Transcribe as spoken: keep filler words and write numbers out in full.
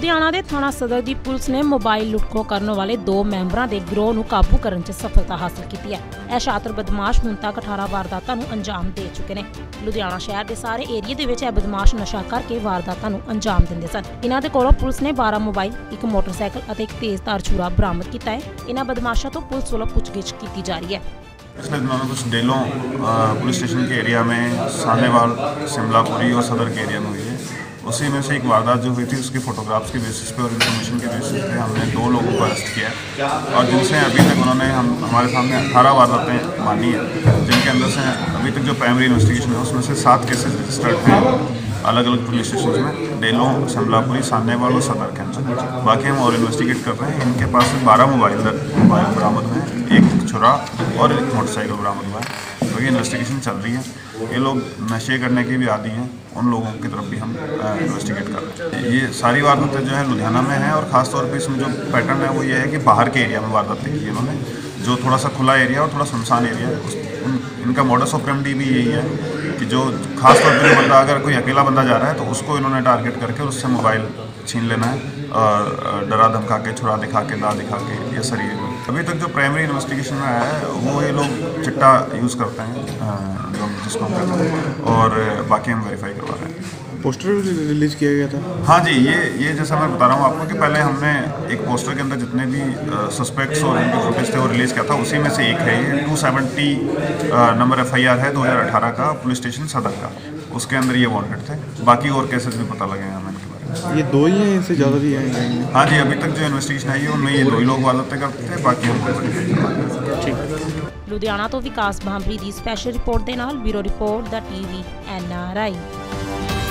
ਲੁਧਿਆਣਾ ਦੇ ਥਾਣਾ ਸਦਰ ਦੀ ਪੁਲਿਸ ਨੇ ਮੋਬਾਈਲ ਲੁੱਟਖੋ ਕਰਨ ਵਾਲੇ ਦੋ ਮੈਂਬਰਾਂ ਦੇ ਗਿਰੋਹ ਨੂੰ ਕਾਬੂ ਕਰਨ 'ਚ ਸਫਲਤਾ ਹਾਸਲ ਕੀਤੀ ਹੈ। ਇਹ ਸ਼ਾਤਰ ਬਦਮਾਸ਼ ਹੁਣ ਤੱਕ ਅਠਾਰਾਂ ਵਾਰਦਾਤਾਂ ਨੂੰ ਅੰਜਾਮ ਦੇ ਚੁੱਕੇ ਨੇ। ਲੁਧਿਆਣਾ ਸ਼ਹਿਰ ਦੇ ਸਾਰੇ ਏਰੀਏ ਦੇ ਵਿੱਚ ਇਹ ਬਦਮਾਸ਼ ਨਸ਼ਾ ਕਰਕੇ ਵਾਰਦਾਤਾਂ ਨੂੰ ਅੰਜਾਮ ਦਿੰਦੇ ਸਨ। ਇਹਨਾਂ ਦੇ ਕੋਲੋਂ ਪੁਲਿਸ ਨੇ ਬਾਰਾਂ ਮੋਬਾਈਲ, ਇੱਕ ਮੋਟਰਸਾਈਕਲ ਅਤੇ ਇੱਕ ਤੇਜ਼ਧਾਰ ਛੁਰਾ ਬਰਾਮਦ ਕੀਤਾ ਹੈ। ਇਹਨਾਂ ਬਦਮਾਸ਼ਾਂ ਤੋਂ ਪੁਲਿਸ ਵੱਲੋਂ ਪੁੱਛਗਿੱਛ ਕੀਤੀ जा रही है। पिछले दिनों में कुछ डेलों पुलिस स्टेशन के एरिया में सानेवाल, शिमलापुरी और सदर के एरिया में हुई है। उसी में से एक वारदात जो हुई थी उसकी फोटोग्राफ्स के बेसिस पे और इन्फॉर्मेशन के बेसिस पे हमने दो लोगों को अरेस्ट किया और जिनसे अभी तक उन्होंने हम हमारे सामने अठारह वारदातें मानी है, जिनके अंदर से अभी तक जो प्राइमरी इन्वेस्टिगेशन है उसमें से सात केसेस रजिस्टर्ड हैं अलग अलग पुलिस स्टेशन में, डेलों, शिमलापुरी, सानेवाल और सदर के अंदर। बाकी हम और इन्वेस्टिगेट कर रहे हैं। इनके पास से बारह मोबाइल मोबाइल बरामद हुए हैं, एक छुरा और एक मोटरसाइकिल बरामद हुआ है। तो ये इन्वेस्टिगेशन चल रही है। ये लोग नशे करने के भी आदी हैं, उन लोगों की तरफ भी हम इन्वेस्टिगेट कर रहे हैं। ये सारी वारदातें जो है लुधियाना में हैं और ख़ासतौर पर इसमें जो पैटर्न है वो ये है कि बाहर के एरिया में वारदातें की इन्होंने, जो थोड़ा सा खुला एरिया और थोड़ा सुनसान एरिया है उस उन, इनका मॉडस ऑपरेंडी भी यही है कि जो खासतौर पर बंदा अगर कोई अकेला बंदा जा रहा है तो उसको इन्होंने टारगेट करके उससे मोबाइल छीन लेना है और डरा धमका के, छुरा दिखा के, दा दिखा के, ये सारी अभी तक जो प्राइमरी इन्वेस्टिगेशन में आया है वो ये लोग चिट्टा यूज़ करते हैं जो जिसको हम कहते हैं और बाकी हम वेरीफाई करवा रहे हैं। पोस्टर रिलीज किया गया था। हाँ जी, ये ये जैसा मैं बता रहा हूँ आपको कि पहले हमने एक पोस्टर के अंदर जितने भी सस्पेक्ट्स और उनके फुटेज थे वो रिलीज़ किया था, उसी में से एक है ये two seventy number F I R है दो हज़ार अठारह का, पुलिस स्टेशन सदर का। उसके अंदर ये वांटेड थे। बाकी और केसेस भी पता लगे हैं हमें इनके बारे में। ये दो ही हैं, इनसे ज़्यादा भी हैं? हाँ जी, अभी तक जो इन्वेस्टिगेशन आई है उनमें ये दो ही लोग वारदातें करते थे, बाकी हम ठीक। ਲੁਧਿਆਣਾ ਤੋਂ ਵਿਕਾਸ ਭਾਂਬਰੀ ਦੀ ਸਪੈਸ਼ਲ ਰਿਪੋਰਟ ਦੇ ਨਾਲ ਬਿਊਰੋ ਰਿਪੋਰਟ ਦਾ ਟੀਵੀ ਐਨ ਆਰ ਆਈ।